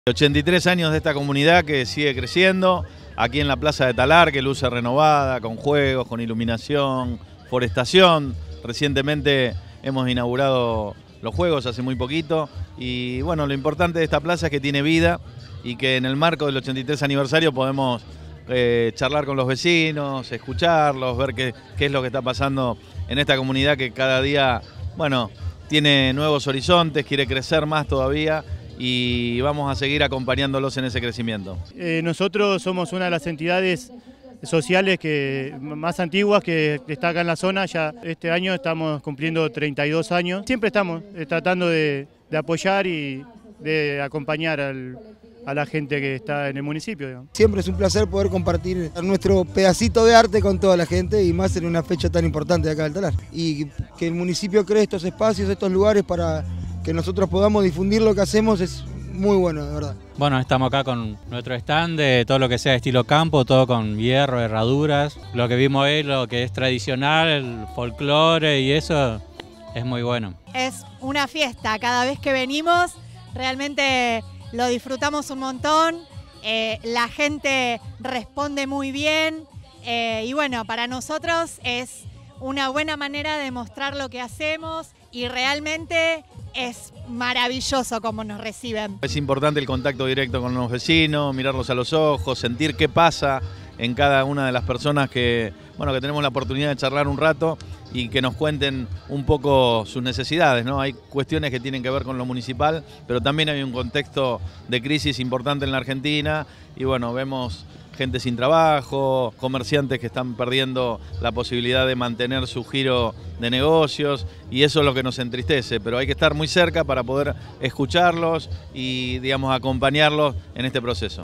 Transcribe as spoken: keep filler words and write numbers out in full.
ochenta y tres años de esta comunidad que sigue creciendo, aquí en la Plaza de Talar, que luce renovada, con juegos, con iluminación, forestación. Recientemente hemos inaugurado los juegos hace muy poquito y bueno, lo importante de esta plaza es que tiene vida y que en el marco del ochenta y tres aniversario podemos eh, charlar con los vecinos, escucharlos, ver qué, qué es lo que está pasando en esta comunidad que cada día, bueno, tiene nuevos horizontes, quiere crecer más todavía y vamos a seguir acompañándolos en ese crecimiento. Eh, nosotros somos una de las entidades sociales que, más antiguas que, que está acá en la zona. Ya este año estamos cumpliendo treinta y dos años. Siempre estamos eh, tratando de, de apoyar y de acompañar al, a la gente que está en el municipio, digamos. Siempre es un placer poder compartir nuestro pedacito de arte con toda la gente y más en una fecha tan importante de acá del Talar. Y que el municipio cree estos espacios, estos lugares para que nosotros podamos difundir lo que hacemos es muy bueno, de verdad. Bueno, estamos acá con nuestro stand de todo lo que sea estilo campo, todo con hierro, herraduras. Lo que vimos hoy, lo que es tradicional, el folclore y eso es muy bueno. Es una fiesta, cada vez que venimos realmente lo disfrutamos un montón, eh, la gente responde muy bien eh, y bueno, para nosotros es una buena manera de mostrar lo que hacemos y realmente es maravilloso cómo nos reciben. Es importante el contacto directo con los vecinos, mirarlos a los ojos, sentir qué pasa en cada una de las personas que, bueno, que tenemos la oportunidad de charlar un rato y que nos cuenten un poco sus necesidades, ¿no? Hay cuestiones que tienen que ver con lo municipal, pero también hay un contexto de crisis importante en la Argentina y bueno, vemos gente sin trabajo, comerciantes que están perdiendo la posibilidad de mantener su giro de negocios y eso es lo que nos entristece, pero hay que estar muy cerca para poder escucharlos y, digamos, acompañarlos en este proceso.